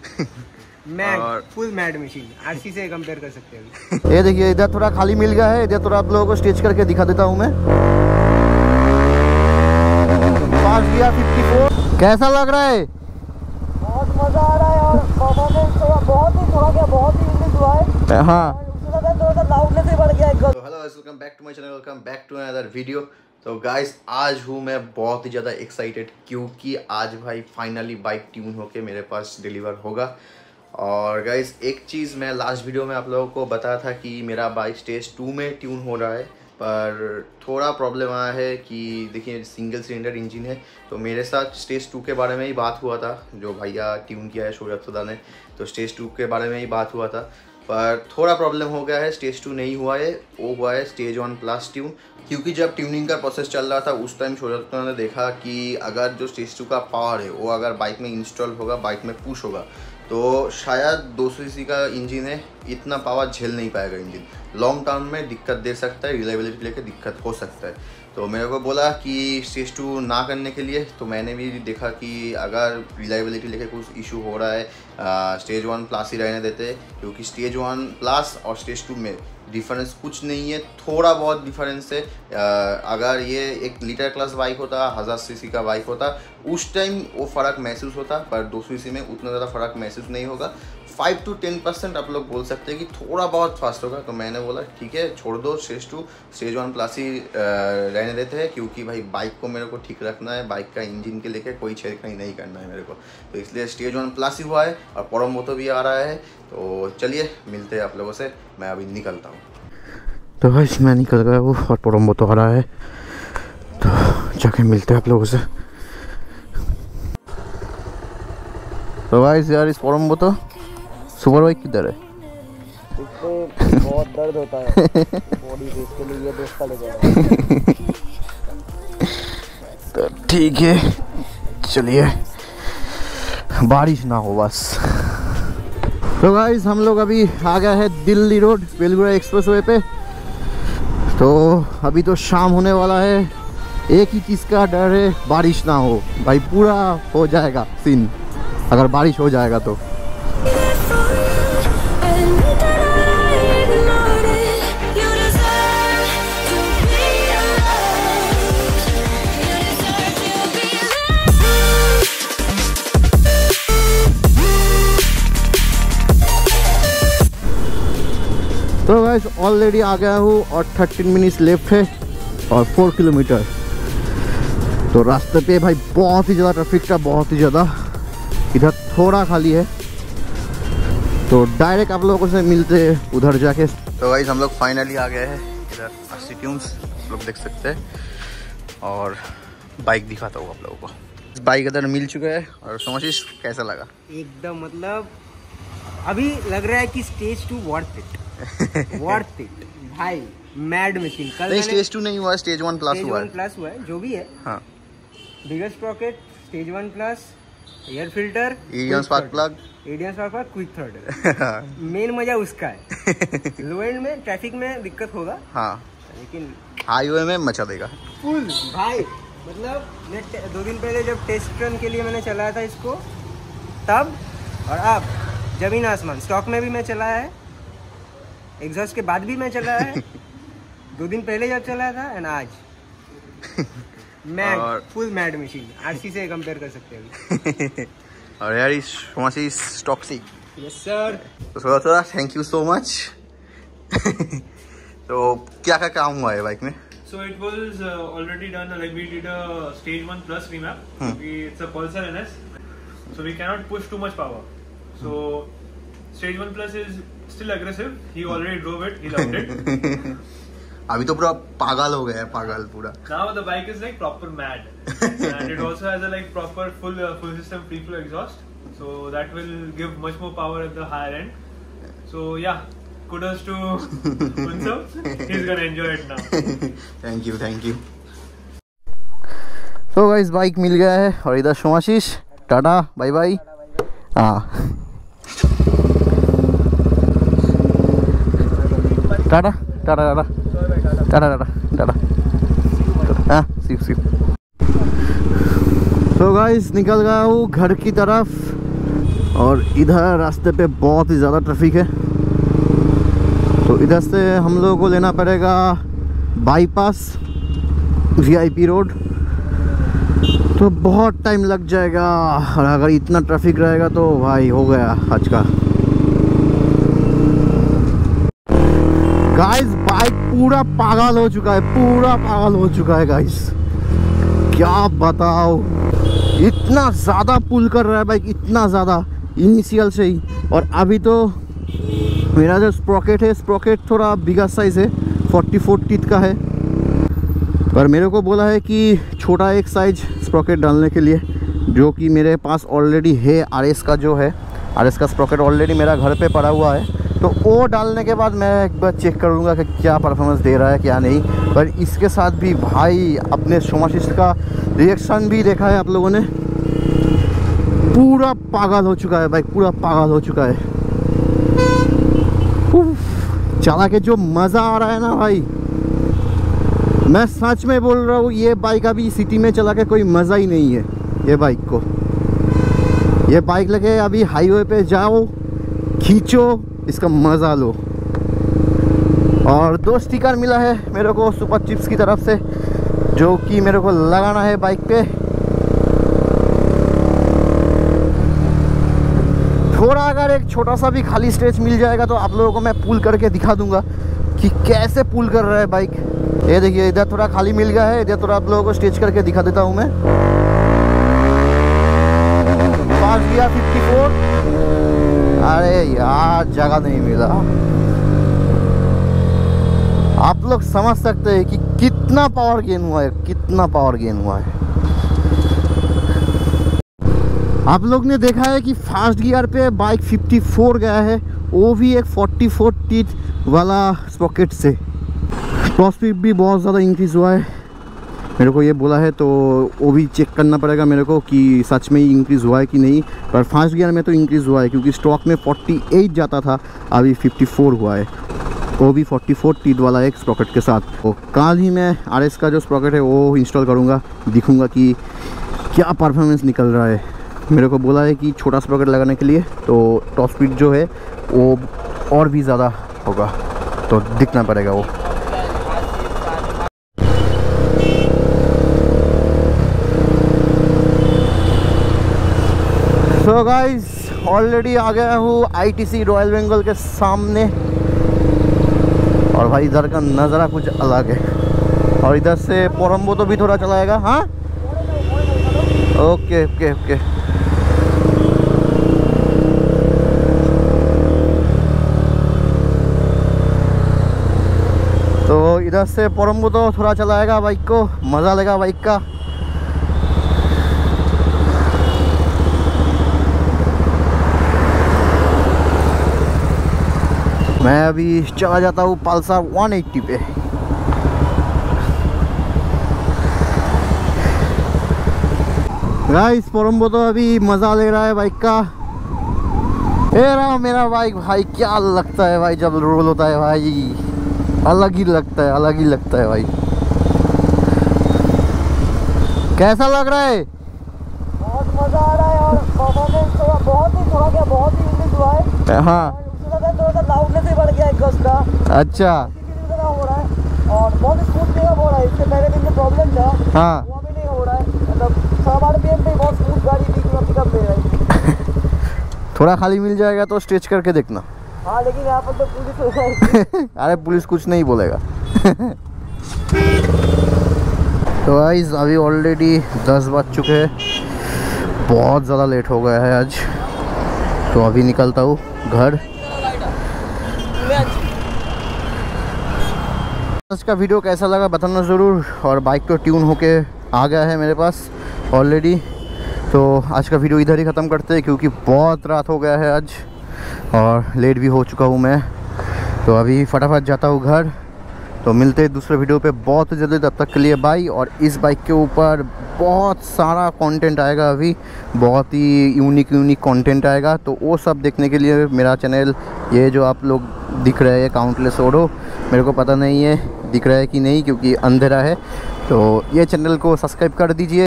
Mad, full mad machine, RC से compare कर सकते हैं। ये देखिए इधर थोड़ा खाली मिल गया है, इधर थोड़ा आप लोगों को स्टेज करके दिखा देता हूँ मैं। पास गया 54। कैसा लग रहा है? बहुत मजा आ रहा है और परफॉर्मेंस बहुत ही यूनिक हुआ है। हाँ, थोड़ा लाउडनेस ही बढ़ गया है। Hello guys, welcome back to my channel, welcome back to another video. तो गाइस आज हूँ मैं बहुत ही ज़्यादा एक्साइटेड, क्योंकि आज भाई फाइनली बाइक ट्यून होके मेरे पास डिलीवर होगा। और गाइस एक चीज़ मैं लास्ट वीडियो में आप लोगों को बताया था कि मेरा बाइक स्टेज 2 में ट्यून हो रहा है, पर थोड़ा प्रॉब्लम आया है कि देखिए सिंगल सिलेंडर इंजन है। तो मेरे साथ स्टेज 2 के बारे में ही बात हुआ था, जो भैया ट्यून किया है शोरतुदा ने, तो स्टेज 2 के बारे में ही बात हुआ था। पर थोड़ा प्रॉब्लम हो गया है, स्टेज 2 नहीं हुआ है, वो हुआ है स्टेज 1 प्लस ट्यून। क्योंकि जब ट्यूनिंग का प्रोसेस चल रहा था उस टाइम शोरतुदा ने देखा कि अगर जो स्टेज 2 का पावर है वो अगर बाइक में इंस्टॉल होगा, बाइक में पुश होगा, तो शायद 200 सीसी का इंजन है, इतना पावर झेल नहीं पाएगा इंजन, लॉन्ग टर्म में दिक्कत दे सकता है, रिलायबिलिटी लेके दिक्कत हो सकता है। तो मेरे को बोला कि स्टेज 2 ना करने के लिए, तो मैंने भी देखा कि अगर रिलायबिलिटी लेके कुछ इशू हो रहा है स्टेज 1 प्लस ही रहने देते, क्योंकि स्टेज 1 प्लस और स्टेज 2 में डिफरेंस कुछ नहीं है, थोड़ा बहुत डिफरेंस है। अगर ये 1 लीटर क्लास बाइक होता, 1000 सीसी का बाइक होता, उस टाइम वो फ़र्क महसूस होता, पर 200 सीसी में उतना ज़्यादा फ़र्क महसूस नहीं होगा। 5 to 10% आप लोग बोल सकते हैं कि थोड़ा बहुत फास्ट होगा। तो मैंने बोला ठीक है, छोड़ दो स्टेज 2, स्टेज 1 प्लस ही रहने देते हैं, क्योंकि भाई बाइक को मेरे को ठीक रखना है, बाइक का इंजन के लेके कोई छेड़खानी नहीं करना है मेरे को। तो इसलिए स्टेज 1 प्लस ही हुआ है, और परमोतो भी आ रहा है। तो चलिए मिलते हैं आप लोगों से, मैं अभी निकलता हूँ। तो भाई मैं निकल गया वो, और परमोतो आ रहा है, तो जाके मिलते हैं आप लोगों से। तो भाई यार इस परमोतो सुपर बाइक किधर है? इससे बहुत दर्द होता है बॉडी पे, इसके लिए ये दोस्त ले जाएगा। तो ठीक है, चलिए बारिश ना हो बस। तो गाइस हम लोग अभी आ गए हैं दिल्ली रोड बेलगुड़ा एक्सप्रेसवे पे। तो अभी तो शाम होने वाला है, एक ही चीज़ का डर है, बारिश ना हो। भाई पूरा हो जाएगा सीन अगर बारिश हो जाएगा तो। तो गाइस ऑलरेडी आ गया हूँ और 13 मिनट्स लेफ्ट है और 4 किलोमीटर। तो रास्ते पे भाई बहुत ही ज़्यादा ट्रैफिक था, बहुत ही ज़्यादा। इधर थोड़ा खाली है, तो डायरेक्ट आप लोगों से मिलते हैं उधर जाके। तो गाइस हम लोग फाइनली आ गए हैं इधर 80 ट्यून्स, आप लोग देख सकते हैं। और बाइक दिखाता हूँ आप लोगों को, बाइक इधर मिल चुका है। और सोमाशीष कैसा लगा? एकदम मतलब अभी लग रहा है कि stage 2 worth it worth it भाई, मैड मशीन। कल नहीं स्टेज 2 नहीं हुआ, स्टेज 1 प्लस हुआ है। प्लस हुआ है, जो भी है। हाँ, bigger sprocket, stage 1 plus, air filter, एडियन spark plug, quick throttle. Main मजा उसका है। लो एंड में ट्रैफिक में दिक्कत होगा, हाँ, लेकिन हाईवे में मचा देगा फुल भाई। मतलब मैं 2 दिन पहले जब टेस्ट रन के लिए मैंने चलाया था इसको, तब और अब जमीन आसमान। स्टॉक में भी मैं चलाया है, एग्जॉस्ट के बाद भी मैं चलाया है। 2 दिन पहले जब चलाया था, एंड आज mad, full mad machine, RC से कंपेयर कर सकते हैं। और यार इस टॉक्सिक। Yes sir. तो थोड़ा थैंक यू सो मच। तो क्या क्या काम हुआ है बाइक में? So it was already done, like we did a stage 1 plus remap. It's a Pulsar NS, so we cannot push too much power. So stage 1 plus is still aggressive. He already drove it, he loved it. अभी तो पूरा पागल हो गया है, पागल पूरा। Now the bike is like proper mad, and it also has a like proper full system free flow exhaust, so that will give much more power at the higher end. So yeah, kudos to Unsam. He's gonna enjoy it now. Thank you. तो guys bike मिल गया है, और इधर सोमाशीष, tata bye bye. हाँ टाटा टाटा टाटा टाटा टाटा टाटा। हाँ सी। तो guys निकल गया हूँ घर की तरफ, और इधर रास्ते पे बहुत ही ज़्यादा ट्रैफिक है, तो इधर से हम लोगों को लेना पड़ेगा बाईपास VIP रोड, तो बहुत टाइम लग जाएगा। और अगर इतना ट्रैफिक रहेगा तो भाई हो गया आज का। गाइस बाइक पूरा पागल हो चुका है, पूरा पागल हो चुका है गाइस, क्या बताओ, इतना ज़्यादा पुल कर रहा है बाइक, इतना ज़्यादा इनिशियल से ही। और अभी तो मेरा जो स्प्रॉकेट है, स्प्रॉकेट थोड़ा बिगा साइज़ है, 44 टीथ का है, पर मेरे को बोला है कि छोटा एक साइज स्प्रॉकेट डालने के लिए, जो कि मेरे पास ऑलरेडी है। RS का जो है, RS का स्प्रॉकेट ऑलरेडी मेरा घर पे पड़ा हुआ है, तो वो डालने के बाद मैं एक बार चेक करूँगा कि क्या परफॉर्मेंस दे रहा है क्या नहीं। पर इसके साथ भी भाई अपने सोमाशिस्ट का रिएक्शन भी देखा है आप लोगों ने, पूरा पागल हो चुका है बाइक, पूरा पागल हो चुका है। चला के जो मज़ा आ रहा है ना भाई, मैं सच में बोल रहा हूँ, ये बाइक अभी सिटी में चला के कोई मज़ा ही नहीं है। ये बाइक को, ये बाइक लेके अभी हाईवे पे जाओ, खींचो, इसका मज़ा लो। और 2 स्टिकर मिला है मेरे को सुपर चिप्स की तरफ से, जो कि मेरे को लगाना है बाइक पे। थोड़ा अगर एक छोटा सा भी खाली स्ट्रेच मिल जाएगा तो आप लोगों को मैं पुल करके दिखा दूंगा कि कैसे पुल कर रहा है बाइक। ये देखिए इधर थोड़ा खाली मिल गया है, इधर थोड़ा आप लोगों को स्ट्रेच करके दिखा देता हूँ मैं। 5 गियर 54, अरे यार जगह नहीं मिला। आप लोग समझ सकते हैं कि कितना पावर गेन हुआ है, कितना पावर गेन हुआ है। आप लोग ने देखा है कि फास्ट गियर पे बाइक 54 गया है, वो भी एक 44 टीथ वाला स्प्रॉकेट से। टॉप स्पीड भी बहुत ज़्यादा इंक्रीज़ हुआ है, मेरे को ये बोला है, तो वो भी चेक करना पड़ेगा मेरे को कि सच में ही इंक्रीज़ हुआ है कि नहीं। पर फास्ट गियर में तो इंक्रीज़ हुआ है, क्योंकि स्टॉक में 48 जाता था, अभी 54 हुआ है, वो भी 44 टीथ वाला एक स्प्रॉकेट के साथ। तो कल ही मैं RS का जो स्प्रॉकेट है वो इंस्टॉल करूँगा, दिखूँगा कि क्या परफॉर्मेंस निकल रहा है। मेरे को बोला है कि छोटा स्प्रॉकेट लगाने के लिए तो टॉप स्पीड जो है वो और भी ज़्यादा होगा, तो दिखना पड़ेगा वो। सो गाइस ऑलरेडी आ गया हूँ ITC रॉयल बंगाल के सामने, और भाई इधर का नज़ारा कुछ अलग है। और इधर से पोरम्बो तो भी थोड़ा चलाएगा। हाँ ओके ओके ओके। तो इधर से पोरम्बो तो थोड़ा चलाएगा बाइक को, मज़ा लेगा बाइक का। मैं अभी चला जाता हूँ पल्सर 180 पे। गाइस पोरम्बो तो अभी मज़ा ले रहा है बाइक का। ये रहा मेरा बाइक भाई, क्या लगता है भाई जब रोल होता है भाई, अलग ही लगता है, अलग ही लगता है भाई। कैसा लग रहा है? बहुत मजा आ रहा है, और परफॉर्मेंस बहुत ही यूनिक हुआ है। हाँ थोड़ा सा लाउडनेस ही बढ़ गया एग्जॉस्ट का। अच्छा हो रहा है, और बहुत स्मूथ भी हो रहा है। इससे पहले दिन जो प्रॉब्लम था हाँ, वो भी नहीं हो रहा है। मतलब 100 RPM पे बहुत स्मूथ गाड़ी पिकअप दे रही है। थोड़ा खाली मिल जाएगा तो स्ट्रेच करके देखना। हाँ लेकिन यहाँ पर तो पुलिस हो जाएगी। अरे पुलिस कुछ नहीं बोलेगा। तो गाइस अभी ऑलरेडी 10 बज चुके हैं, बहुत ज़्यादा लेट हो गया है आज, तो अभी निकलता हूँ घर। आज का वीडियो कैसा लगा बताना ज़रूर। और बाइक तो ट्यून होके आ गया है मेरे पास ऑलरेडी, तो आज का वीडियो इधर ही ख़त्म करते हैं, क्योंकि बहुत रात हो गया है आज और लेट भी हो चुका हूँ मैं। तो अभी फटाफट जाता हूँ घर। तो मिलते हैं दूसरे वीडियो पे बहुत जल्दी, तब तक के लिए बाय। और इस बाइक के ऊपर बहुत सारा कंटेंट आएगा, अभी बहुत ही यूनिक कंटेंट आएगा, तो वो सब देखने के लिए मेरा चैनल, ये जो आप लोग दिख रहे हैं काउंटलेस ओडो, मेरे को पता नहीं है दिख रहा है कि नहीं क्योंकि अंधेरा है, तो ये चैनल को सब्सक्राइब कर दीजिए।